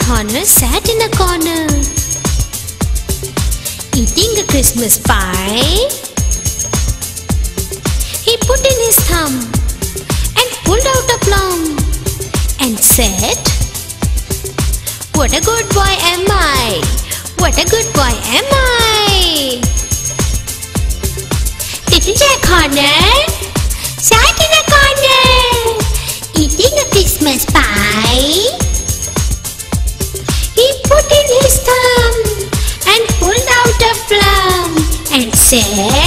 Connor sat in a corner, eating a Christmas pie. He put in his thumb and pulled out a plum and said, "What a good boy am I! What a good boy am I!" Little Jack Horner sat in a corner, eating a Christmas pie. He put in his thumb and pulled out a plum and said,